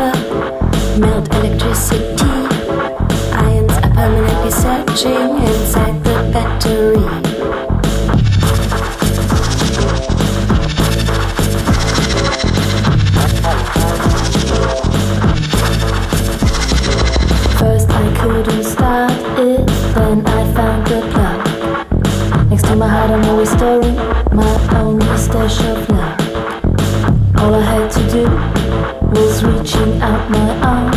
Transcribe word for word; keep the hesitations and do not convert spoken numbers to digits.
copper, melt electricity. Ions are permanently searching inside the battery. First I couldn't start it, then I found the plug. Next to my heart I'm always storing my only stash of love. All I had to do was reaching out my arms